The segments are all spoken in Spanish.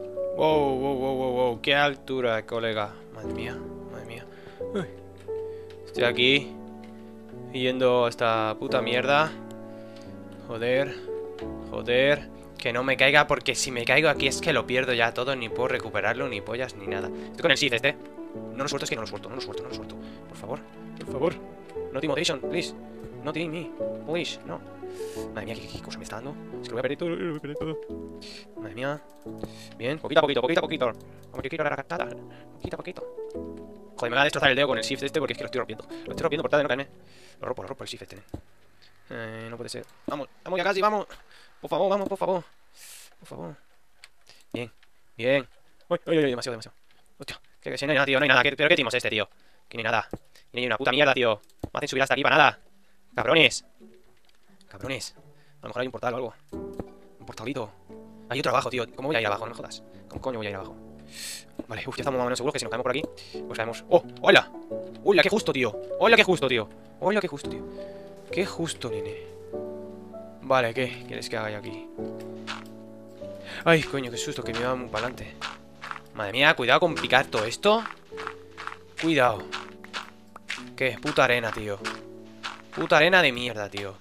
Wow, wow, wow, wow, wow. Qué altura, colega. Madre mía, madre mía. Uy, estoy aquí yendo a esta puta mierda. Joder, joder. Que no me caiga, porque si me caigo aquí es que lo pierdo ya todo. Ni puedo recuperarlo, ni pollas, ni nada. Estoy con el Sith este. No lo suelto, es que no lo suelto, no lo suelto, no lo suelto. Por favor, por favor. No motion, please. Not in me, please, no. Madre mía, ¿qué cosa me está dando? Es que lo voy a perder todo, lo voy a perder todo. Madre mía. Bien, poquito a poquito, poquito a poquito. Como que quiero la racatada. Poquito a poquito. Joder, me va a destrozar el dedo con el shift este porque es que lo estoy rompiendo. Lo estoy rompiendo por tal de no caerme. Lo rompo el shift este. No puede ser. Vamos, vamos ya casi, vamos. Por favor, vamos, por favor. Por favor. Bien, bien. Uy, uy, uy, demasiado, demasiado. Hostia, que si no hay nada, tío, no hay nada. ¿Pero qué timos es este, tío? Que no hay nada. Que no hay una puta mierda, tío. Me hacen subir hasta aquí para nada. Cabrones. Cabrones. A lo mejor hay un portal o algo. Un portalito. Hay otro abajo, tío. ¿Cómo voy a ir abajo? No me jodas. ¿Cómo coño voy a ir abajo? Vale, ya estamos más o menos seguros que si nos caemos por aquí, pues caemos. ¡Oh! ¡Hola! ¡Hola, qué justo, tío! ¡Hola, qué justo, tío! ¡Hola, qué justo, tío! ¡Qué justo, nene! Vale, ¿qué quieres que haga yo aquí? ¡Ay, coño, qué susto! Que me iba muy para adelante. Madre mía, cuidado con picar todo esto. Cuidado. ¿Qué? Puta arena, tío. Puta arena de mierda, tío.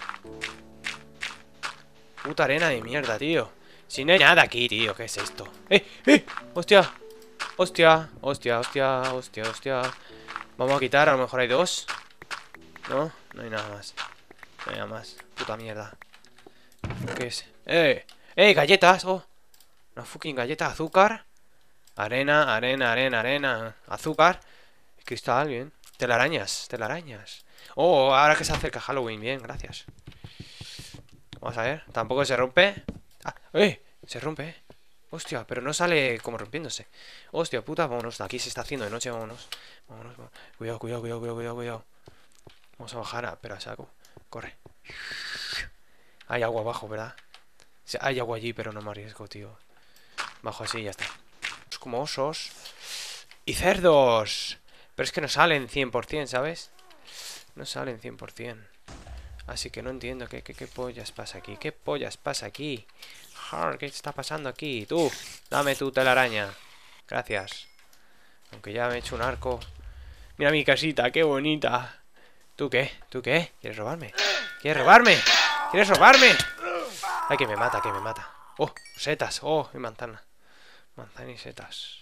Puta arena de mierda, tío. Si no hay nada aquí, tío. ¿Qué es esto? ¡Eh! ¡Hostia! ¡Hostia! ¡Hostia! ¡Hostia! ¡Hostia! ¡Hostia! Vamos a quitar, a lo mejor hay dos. No, no hay nada más. No hay nada más. Puta mierda. ¿Qué es? ¡Galletas! ¡Oh! Una fucking galleta de azúcar. Arena, arena, arena, arena. Azúcar. Cristal, bien. Telarañas, telarañas. Oh, ahora que se acerca Halloween, bien, gracias. Vamos a ver. Tampoco se rompe. Ah, se rompe. Hostia, pero no sale como rompiéndose. Hostia puta, vámonos. Aquí se está haciendo de noche, vámonos. Vámonos, vámonos. Cuidado, cuidado, cuidado, cuidado, cuidado, cuidado. Vamos a bajar, pero a saco. Corre. Hay agua abajo, ¿verdad? Hay agua allí, pero no me arriesgo, tío. Bajo así y ya está. Es como osos. ¡Y cerdos! Pero es que no salen 100%, ¿sabes? No salen 100%. Así que no entiendo qué pollas pasa aquí. ¿Qué pollas pasa aquí? ¿Qué está pasando aquí? Tú, dame tu telaraña. Gracias. Aunque ya me he hecho un arco. Mira mi casita, qué bonita. ¿Tú qué? ¿Tú qué? ¿Quieres robarme? ¿Quieres robarme? ¿Quieres robarme? Ay, que me mata, que me mata. Oh, setas. Oh, y manzana. Manzana y setas.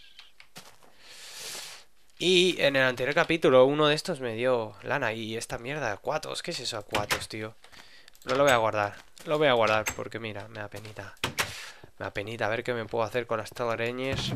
Y en el anterior capítulo uno de estos me dio lana. Y esta mierda, acuatos. ¿Qué es eso, acuatos, tío? Pero lo voy a guardar. Lo voy a guardar porque mira, me da penita. Me da penita a ver qué me puedo hacer con las telarañas.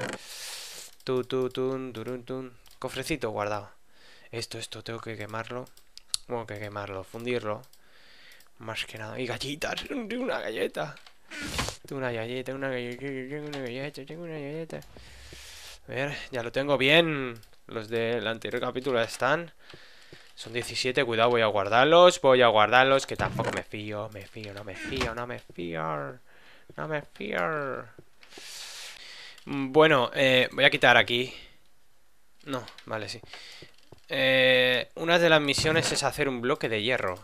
Turun. Cofrecito guardado. Esto, tengo que quemarlo. Tengo que quemarlo, fundirlo. Más que nada. Y galletas. Tengo una galleta. Tengo una galleta, una galleta. Tengo una galleta. A ver, ya lo tengo bien. Los del anterior capítulo están. Son 17, cuidado, voy a guardarlos. Voy a guardarlos, que tampoco me fío. No me fío. No me fío. Bueno, voy a quitar aquí. No, vale, sí. Una de las misiones es hacer un bloque de hierro.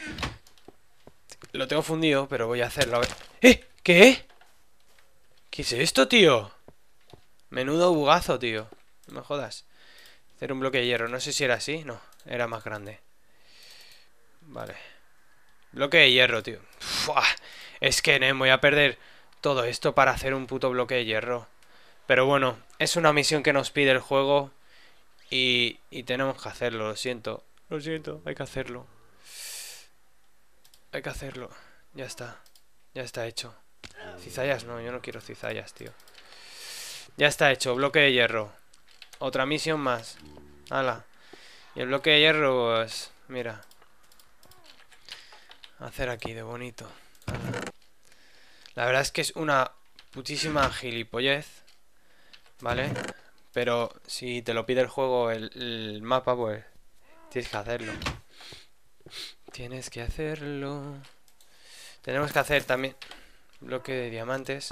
Lo tengo fundido, pero voy a hacerlo. A ver. ¿Qué? ¿Qué es esto, tío? Menudo bugazo, tío. No me jodas. Hacer un bloque de hierro. No sé si era así. No, era más grande. Vale. Bloque de hierro, tío. Ufua. Es que no voy a perder todo esto para hacer un puto bloque de hierro. Pero bueno, es una misión que nos pide el juego. Y tenemos que hacerlo, lo siento. Lo siento, hay que hacerlo. Hay que hacerlo. Ya está. Ya está hecho. Cizallas no, yo no quiero cizallas, tío. Ya está hecho, bloque de hierro. Otra misión más. Hala. Y el bloque de hierro, pues... Mira. Hacer aquí de bonito. Hala. La verdad es que es una putísima gilipollez. ¿Vale? Pero si te lo pide el juego, el mapa, pues... Tienes que hacerlo. Tienes que hacerlo. Tenemos que hacer también bloque de diamantes.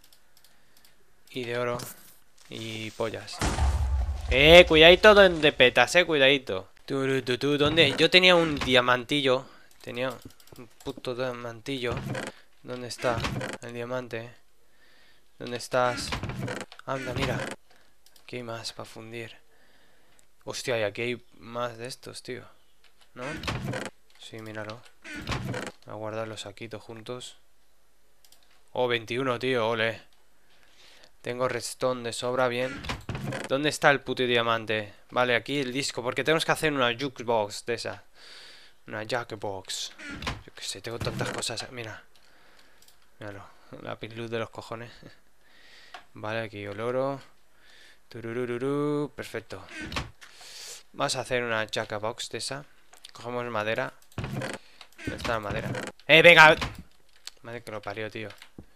Y de oro. Y pollas. Cuidadito donde petas, cuidadito. ¿Dónde? Yo tenía un diamantillo. Tenía un puto diamantillo. ¿Dónde está el diamante? ¿Dónde estás? Anda, mira. Aquí hay más para fundir. Hostia, y aquí hay más de estos, tío. ¿No? Sí, míralo. Voy a guardar los saquitos juntos. Oh, 21, tío, ole. Tengo redstone de sobra, bien. ¿Dónde está el puto diamante? Vale, aquí el disco, porque tenemos que hacer una jukebox de esa. Una jackbox. Yo qué sé, tengo tantas cosas. Mira. Míralo. La luz de los cojones. Vale, aquí oloro. Tururururu. Perfecto. Vamos a hacer una jackbox de esa. Cogemos madera. ¿Dónde está la madera? Venga! Madre que lo parió, tío.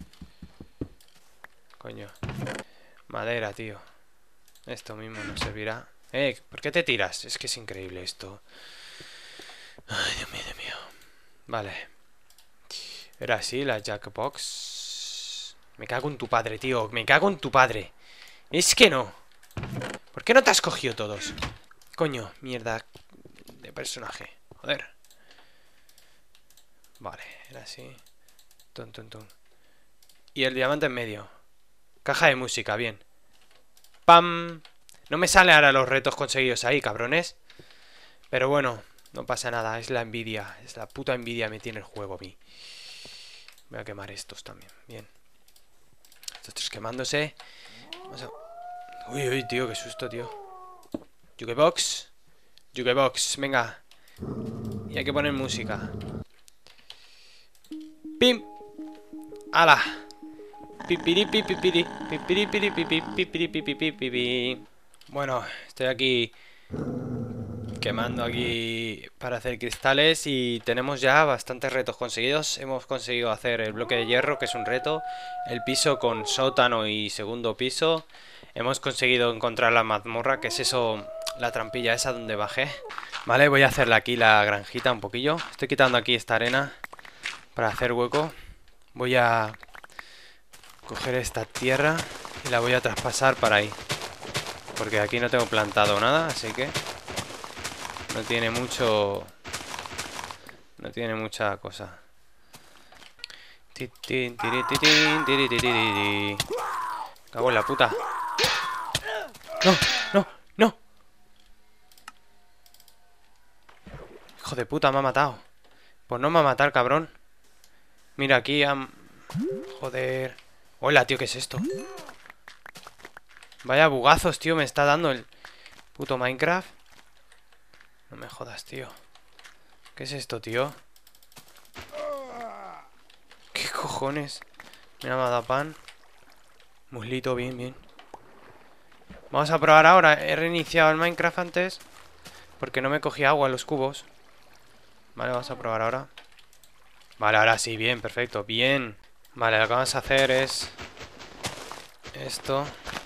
Coño. Madera, tío. Esto mismo nos servirá. ¿Por qué te tiras? Es que es increíble esto. Ay, Dios mío, Dios mío. Vale. Era así la jackbox. Me cago en tu padre, tío. Me cago en tu padre. Es que no. ¿Por qué no te has cogido todos? Coño, mierda de personaje. Joder. Vale, era así. Tun, tun, tun. Y el diamante en medio. Caja de música, bien. ¡Pam! No me salen ahora los retos conseguidos ahí, cabrones. Pero bueno, no pasa nada. Es la envidia. Es la puta envidia me tiene el juego a mí. Voy a quemar estos también. Bien. Estos tres quemándose. Vamos a... Uy, uy, tío, qué susto, tío. Jukebox. Jukebox, venga. Y hay que poner música. ¡Pim! ¡Hala! Pipiri, pipiri, pipiri, pipiri, pipiri, pipiri, pipiri. Bueno, estoy aquí quemando aquí para hacer cristales y tenemos ya bastantes retos conseguidos. Hemos conseguido hacer el bloque de hierro, que es un reto, el piso con sótano y segundo piso. Hemos conseguido encontrar la mazmorra, que es eso, la trampilla esa donde bajé. Vale, voy a hacerle aquí la granjita un poquillo. Estoy quitando aquí esta arena para hacer hueco. Voy a coger esta tierra y la voy a traspasar para ahí, porque aquí no tengo plantado nada, así que no tiene mucho... No tiene mucha cosa. Cago en la puta. ¡No! ¡No! ¡No! Hijo de puta, me ha matado. Pues no me ha matado el cabrón. Mira, aquí Joder. Hola, tío, ¿qué es esto? Vaya bugazos, tío, me está dando el puto Minecraft. No me jodas, tío. ¿Qué es esto, tío? ¿Qué cojones? Mira, me ha dado pan. Muslito, bien, bien. Vamos a probar ahora. He reiniciado el Minecraft antes porque no me cogía agua en los cubos. Vale, vamos a probar ahora. Vale, ahora sí, bien, perfecto, bien. Vale, lo que vamos a hacer es esto.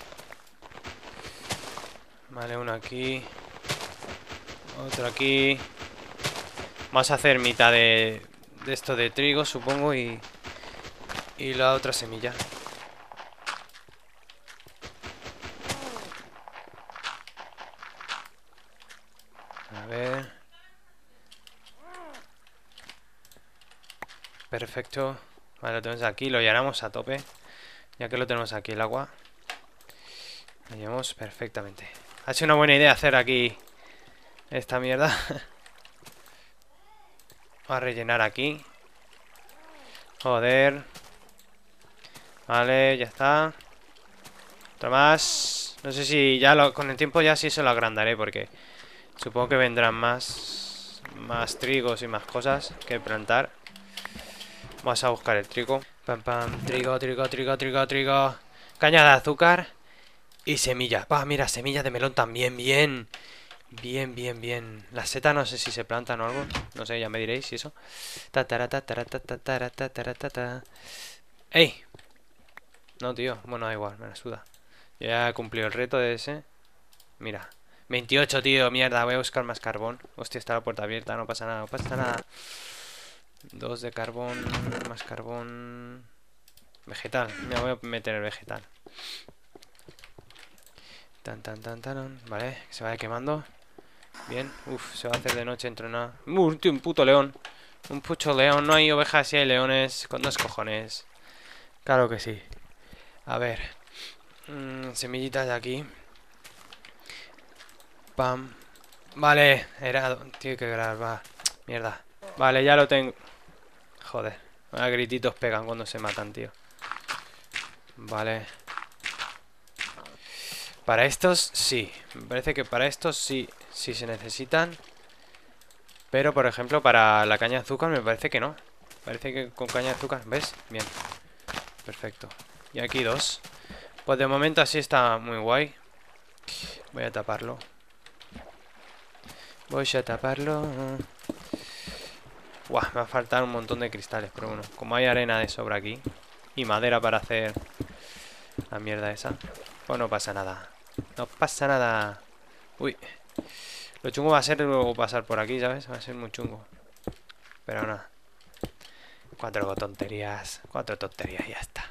Vale, uno aquí. Otro aquí. Vamos a hacer mitad de esto de trigo, supongo, y la otra semilla. A ver. Perfecto. Vale, lo tenemos aquí, lo llenamos a tope. Ya que lo tenemos aquí el agua. Lo llevamos perfectamente. Ha sido una buena idea hacer aquí esta mierda. Vamos a rellenar aquí. Joder. Vale, ya está. Otro más. No sé si ya con el tiempo ya sí se lo agrandaré, porque supongo que vendrán más trigos y más cosas que plantar. Vamos a buscar el trigo. Pam, pam. Trigo, trigo, trigo, trigo, trigo. Caña de azúcar. Y semilla. Mira, semilla de melón también. Bien. Bien, bien, bien. La seta no sé si se plantan o algo. No sé, ya me diréis si eso. ¡Ey! No, tío. Bueno, da igual, me la suda. Ya he cumplido el reto de ese. Mira. 28, tío. Mierda, voy a buscar más carbón. Hostia, está la puerta abierta. No pasa nada, no pasa nada. 2 de carbón. Más carbón. Vegetal. Me voy a meter el vegetal. Tan, tan, tan, tan. Vale, que se vaya quemando. Bien. Uf, se va a hacer de noche entre nada. Tío, un puto león. Un puto león. No hay ovejas y hay leones. Con 2 cojones. Claro que sí. A ver. Semillitas de aquí. Pam. Vale, era... Tiene que grabar. Mierda. Vale, ya lo tengo. Joder. A grititos pegan cuando se matan, tío. Vale. Para estos, sí. Me parece que para estos sí. Sí se necesitan. Pero, por ejemplo, para la caña de azúcar me parece que no. Parece que con caña de azúcar... ¿Ves? Bien. Perfecto. Y aquí dos. Pues de momento así está muy guay. Voy a taparlo. Voy a taparlo. Buah, me va a faltar un montón de cristales. Pero bueno, como hay arena de sobra aquí y madera para hacer la mierda esa, pues no pasa nada. No pasa nada. Uy. Lo chungo va a ser luego pasar por aquí, ¿sabes? Va a ser muy chungo. Pero nada. Cuatro tonterías y ya está.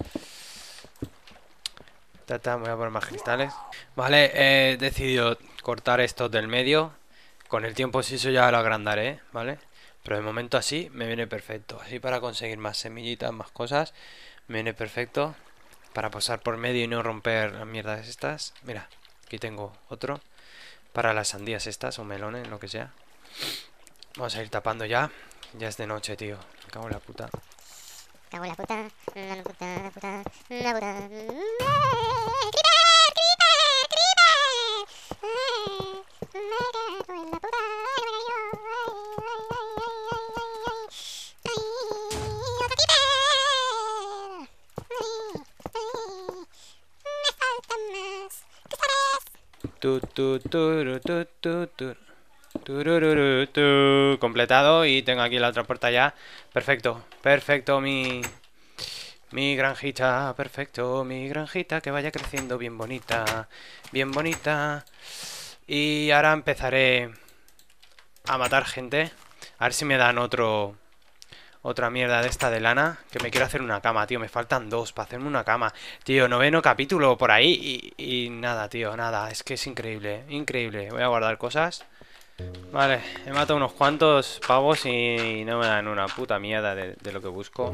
Voy a poner más cristales. Vale, he decidido cortar estos del medio. Con el tiempo si eso ya lo agrandaré, ¿vale? Pero de momento así me viene perfecto. Así para conseguir más semillitas, más cosas, me viene perfecto. Para pasar por medio y no romper las mierdas estas. Mira, aquí tengo otro. Para las sandías estas o melones, lo que sea. Vamos a ir tapando ya. Ya es de noche, tío. Me cago en la puta. Cago en la puta, la puta, la puta, la puta. Completado y tengo aquí la otra puerta ya. Perfecto, perfecto mi granjita, perfecto, mi granjita que vaya creciendo bien bonita, bien bonita. Y ahora empezaré a matar gente. A ver si me dan otra mierda de esta de lana. Que me quiero hacer una cama, tío. Me faltan dos para hacerme una cama. Tío, 9º capítulo por ahí y nada, tío, nada. Es que es increíble, increíble. Voy a guardar cosas. Vale, he matado unos cuantos pavos y no me dan una puta mierda de lo que busco.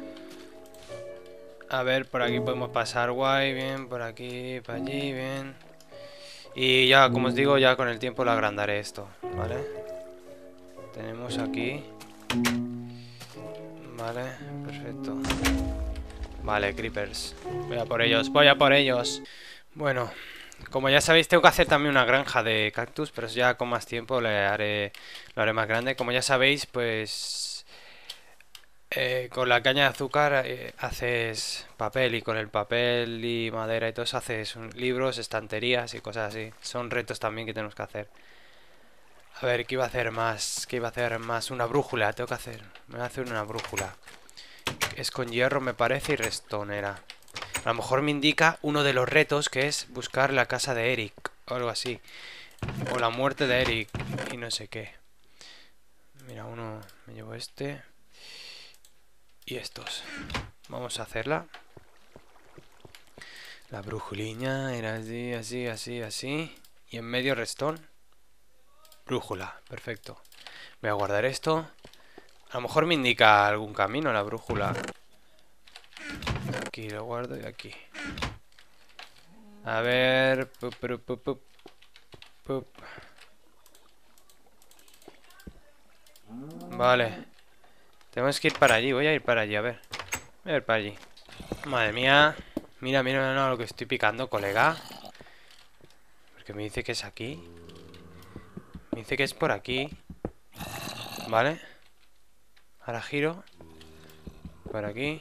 A ver, por aquí podemos pasar guay, bien. Por aquí, para allí, bien. Y ya, como os digo, ya con el tiempo lo agrandaré esto, ¿vale? Tenemos aquí. Vale, perfecto. Vale, creepers. Voy a por ellos, voy a por ellos. Bueno, como ya sabéis, tengo que hacer también una granja de cactus, pero ya con más tiempo lo haré más grande. Como ya sabéis, pues con la caña de azúcar haces papel y con el papel y madera y todo eso haces libros, estanterías y cosas así. Son retos también que tenemos que hacer. A ver, ¿qué iba a hacer más? ¿Qué iba a hacer más? Una brújula, tengo que hacer. Me voy a hacer una brújula. Es con hierro, me parece, y restonera. A lo mejor me indica uno de los retos, que es buscar la casa de Eric, o algo así. O la muerte de Eric, y no sé qué. Mira, uno, me llevo este. Y estos. Vamos a hacerla. La brujuliña era así, así, así, así. Y en medio restón. Brújula, perfecto. Voy a guardar esto. A lo mejor me indica algún camino la brújula. Aquí lo guardo y aquí. A ver. Vale. Tenemos que ir para allí. Voy a ir para allí, a ver. Voy a ir para allí. Madre mía. Mira, mira, no, lo que estoy picando, colega. Porque me dice que es aquí. Me dice que es por aquí. Vale. Ahora giro. Por aquí.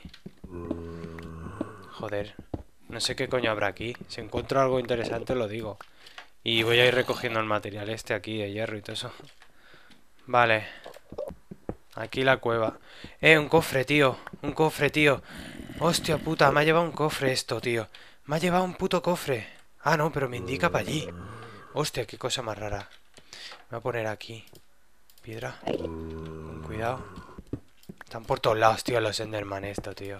Joder. No sé qué coño habrá aquí. Si encuentro algo interesante lo digo. Y voy a ir recogiendo el material este aquí de hierro y todo eso. Vale. Aquí la cueva. Un cofre, tío. Un cofre, tío. Hostia puta, me ha llevado un cofre esto, tío. Me ha llevado un puto cofre. Ah, no, pero me indica para allí. Hostia, qué cosa más rara. Me voy a poner aquí. Piedra. Con cuidado. Están por todos lados, tío, los Enderman esto, tío.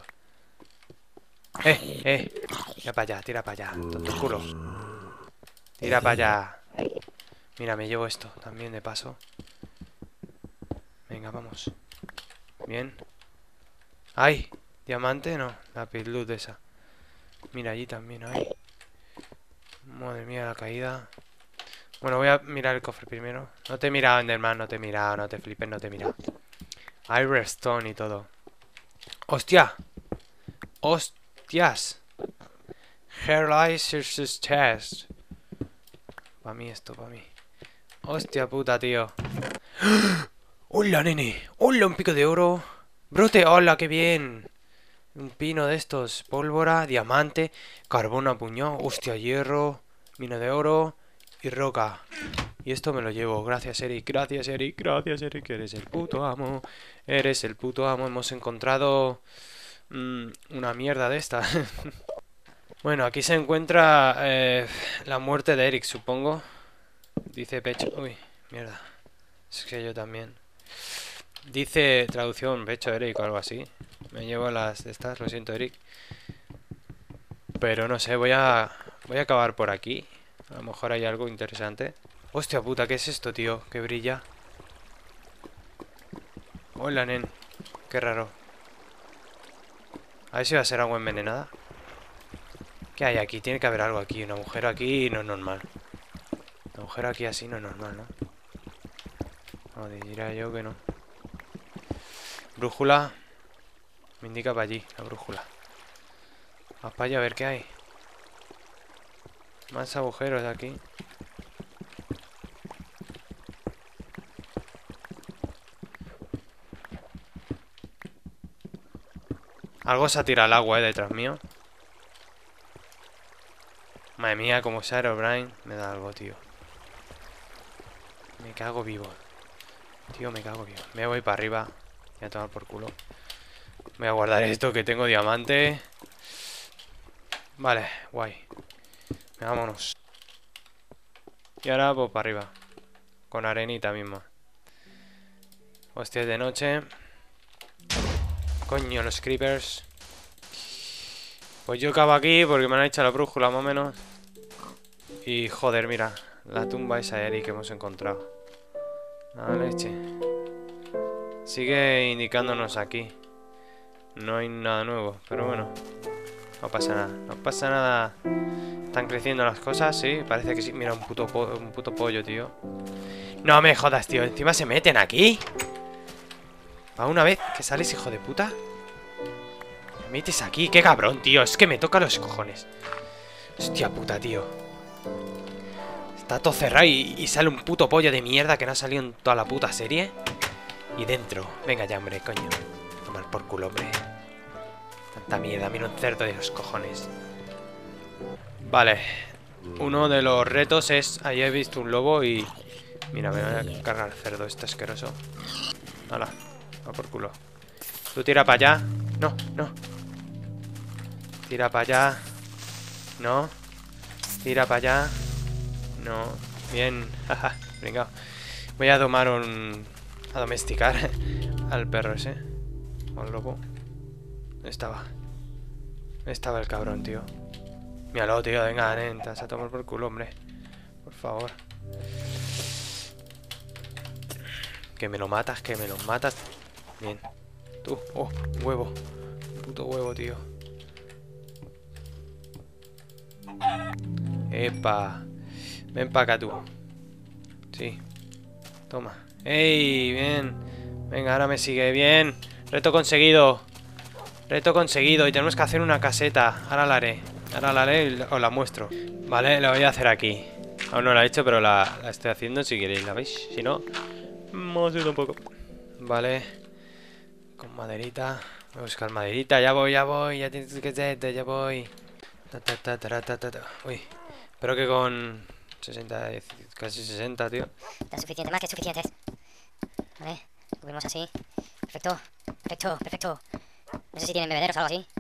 Tira para allá, tonto culo. Tira para allá. Mira, me llevo esto también de paso. Venga, vamos. Bien. ¡Ay! ¿Diamante? No, la luz esa. Mira, allí también hay. Madre mía, la caída. Bueno, voy a mirar el cofre primero. No te he mirado, Enderman, no te he mirado, no te flipes, no te he mirado. Ironstone y todo. ¡Hostia! ¡Hostias! Hairlice Test. Pa' mí esto, pa' mí. Hostia puta, tío. ¡Hola, nene! ¡Hola, un pico de oro! ¡Brote! ¡Hola, qué bien! Un pino de estos. Pólvora, diamante, carbón a puñado. Hostia, hierro, mina de oro y roca. Y esto me lo llevo. Gracias, Eric. Gracias, Eric. Gracias, Eric. Eres el puto amo. Eres el puto amo. Hemos encontrado una mierda de esta. Bueno, aquí se encuentra la muerte de Eric, supongo. Dice pecho... Uy, mierda. Es que yo también. Dice traducción pecho Eric o algo así. Me llevo las de estas, lo siento, Eric. Pero no sé, voy a acabar por aquí. A lo mejor hay algo interesante. Hostia puta, ¿qué es esto, tío? Que brilla. Hola, nen. Qué raro. A ver si va a ser agua envenenada. ¿Qué hay aquí? Tiene que haber algo aquí. Un agujero aquí no es normal. Un agujero aquí así no es normal, ¿no? No, diría yo que no. Brújula. Me indica para allí, la brújula. Vamos para allá a ver qué hay. Más agujeros de aquí. Algo se ha tirado al agua, detrás mío. Madre mía, como sea Herobrine, me da algo, tío. Me cago vivo. Tío, me cago vivo. Me voy para arriba. Voy a tomar por culo. Voy a guardar esto, que tengo diamante. Vale, guay. Vámonos. Y ahora pues para arriba. Con arenita misma. Hostia, es de noche. Coño, los creepers. Pues yo acabo aquí porque me han hecho la brújula más o menos. Y joder, mira. La tumba esa de Eric que hemos encontrado. La leche. Sigue indicándonos aquí. No hay nada nuevo, pero bueno. No pasa nada, no pasa nada. Están creciendo las cosas, sí, parece que sí. Mira, un puto pollo, tío. No me jodas, tío, encima se meten aquí. ¿A una vez que sales, hijo de puta? Me metes aquí, qué cabrón, tío. Es que me toca los cojones. Hostia puta, tío. Está todo cerrado y sale un puto pollo de mierda que no ha salido en toda la puta serie. Y dentro, venga ya, hombre, coño. Tomar por culo, hombre. Tanta mierda, mira un cerdo de los cojones. Vale. Uno de los retos es... Ahí he visto un lobo y... Mira, me voy a cargar el cerdo este asqueroso. Hala, va por culo. Tú tira para allá. No, no. Tira para allá. No. Tira para allá. No. Bien. Jaja, brincado. Voy a domar un... A domesticar al perro ese. O al lobo. ¿Dónde estaba? ¿Dónde estaba el cabrón, tío? Míralo, tío, venga, nen, te vas a tomar por culo, hombre. Por favor. Que me lo matas, que me lo matas. Bien. Tú, oh, un huevo. Un puto huevo, tío. Epa. Ven para acá, tú. Sí. Toma. ¡Ey! Bien. Venga, ahora me sigue. Bien. Reto conseguido. Reto conseguido. Y tenemos que hacer una caseta. Ahora la haré. Ahora la haré y os la muestro. Vale, la voy a hacer aquí. Aún no la he hecho, pero la estoy haciendo si queréis. ¿La veis? Si no, vamos a ir un poco. Vale. Con maderita. Voy a buscar maderita. Ya voy, ya voy. Ya tienes que ser, ya voy. Uy. Espero que con 60, casi 60, tío. Está suficiente, más que suficiente. Vale, cubrimos así. Perfecto, perfecto, perfecto. No sé si tienen bebederos o algo así.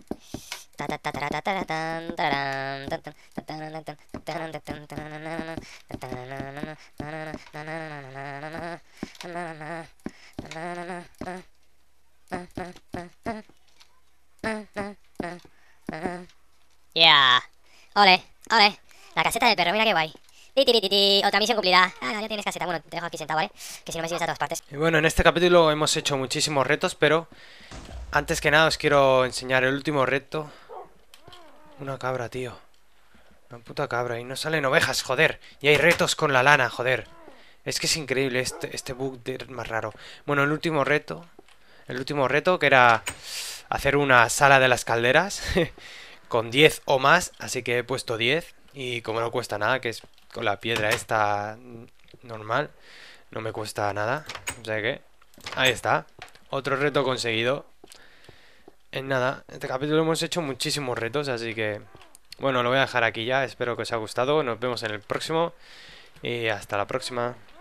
Yeah. Ole, ole. La caseta del perro, mira qué guay. Otra misión cumplida. Ah, ya tienes caseta. Bueno, te dejo aquí sentado, ¿vale? Que si no me sigues a todas partes. Y bueno, en este capítulo hemos hecho muchísimos retos, pero antes que nada os quiero enseñar el último reto. Una cabra, tío. Una puta cabra. Y no salen ovejas, joder. Y hay retos con la lana, joder. Es que es increíble este bug más raro. Bueno, el último reto. El último reto que era hacer una sala de las calderas. Con 10 o más. Así que he puesto 10. Y como no cuesta nada, que es con la piedra esta normal. No me cuesta nada. O sea que... Ahí está. Otro reto conseguido. En nada, este capítulo hemos hecho muchísimos retos, así que... Bueno, lo voy a dejar aquí ya, espero que os haya gustado, nos vemos en el próximo y hasta la próxima.